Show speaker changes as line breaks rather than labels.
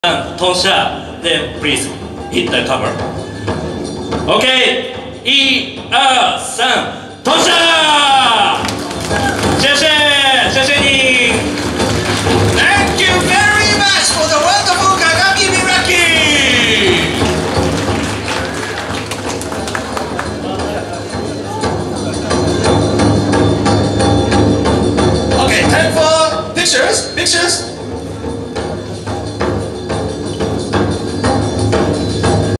Tosha, then please hit the cover. Okay, 1、2、3、Tosha! 谢谢你。Thank you very much for the wonderful Kagami Miraki. Okay, time for pictures.